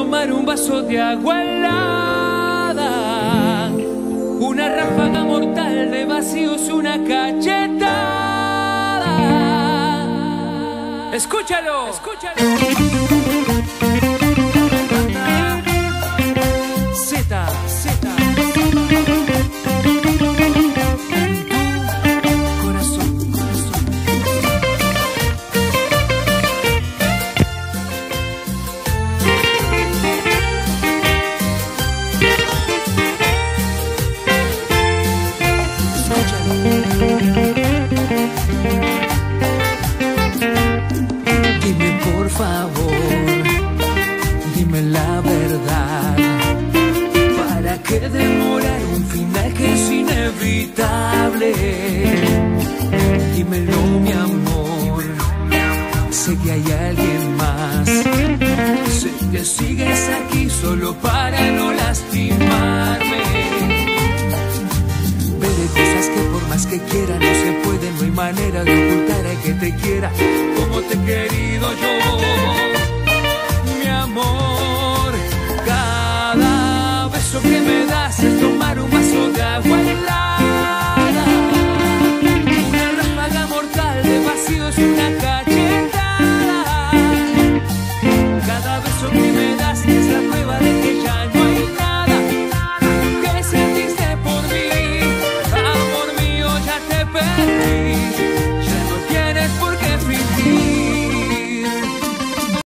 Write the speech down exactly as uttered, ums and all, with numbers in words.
tomar un vaso de agua helada, una ráfaga mortal de vacíos, una cachetada. Escúchalo, escúchalo. Z, Z. Dime por favor, dime la verdad, ¿para qué demorar un final que es inevitable? Dímelo mi amor, sé que hay alguien más, sé que sigues aquí solo para no lastimarme. Cosas que por más que quiera no se pueden, no hay manera de ocultar a que te quiera como te quería.